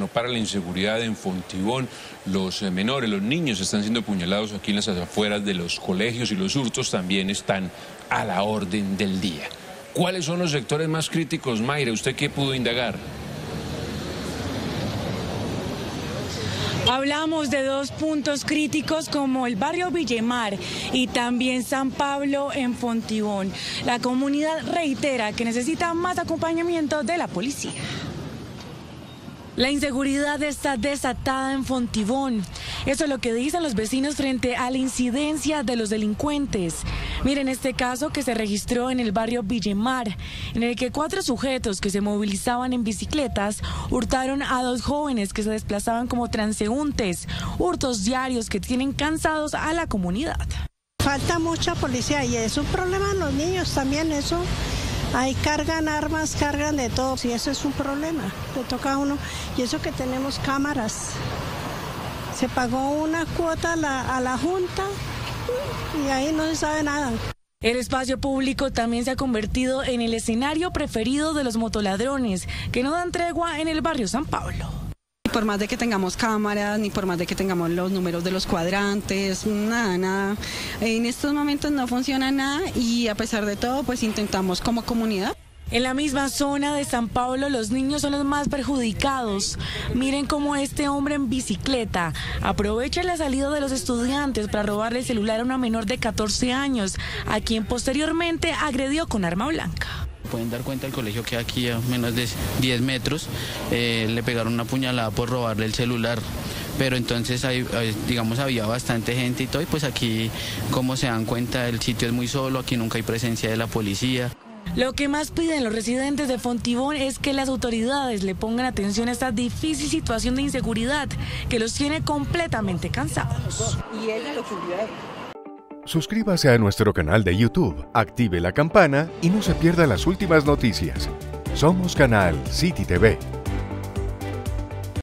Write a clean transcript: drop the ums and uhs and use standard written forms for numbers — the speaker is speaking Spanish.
No para la inseguridad en Fontibón, los menores, los niños están siendo apuñalados aquí en las afueras de los colegios y los hurtos también están a la orden del día. ¿Cuáles son los sectores más críticos, Mayra? ¿Usted qué pudo indagar? Hablamos de dos puntos críticos como el barrio Villemar y también San Pablo en Fontibón. La comunidad reitera que necesita más acompañamiento de la policía. La inseguridad está desatada en Fontibón. Eso es lo que dicen los vecinos frente a la incidencia de los delincuentes. Miren este caso que se registró en el barrio Villemar, en el que 4 sujetos que se movilizaban en bicicletas hurtaron a 2 jóvenes que se desplazaban como transeúntes. Hurtos diarios que tienen cansados a la comunidad. Falta mucha policía y es un problema en los niños también eso. Ahí cargan armas, cargan de todo, y eso es un problema, le toca a uno, y eso que tenemos cámaras. Se pagó una cuota a la Junta y ahí no se sabe nada. El espacio público también se ha convertido en el escenario preferido de los motoladrones, que no dan tregua en el barrio San Pablo. Por más de que tengamos cámaras, ni por más de que tengamos los números de los cuadrantes, nada. En estos momentos no funciona nada y a pesar de todo, pues intentamos como comunidad. En la misma zona de San Pablo, los niños son los más perjudicados. Miren cómo este hombre en bicicleta aprovecha la salida de los estudiantes para robarle el celular a una menor de 14 años, a quien posteriormente agredió con arma blanca. Pueden dar cuenta, el colegio queda aquí a menos de 10 metros, le pegaron una puñalada por robarle el celular, pero entonces digamos había bastante gente y todo, y pues aquí, como se dan cuenta, el sitio es muy solo, aquí nunca hay presencia de la policía. Lo que más piden los residentes de Fontibón es que las autoridades le pongan atención a esta difícil situación de inseguridad que los tiene completamente cansados. Y ella lo cubrió a él. Suscríbase a nuestro canal de YouTube, active la campana y no se pierda las últimas noticias. Somos Canal City TV.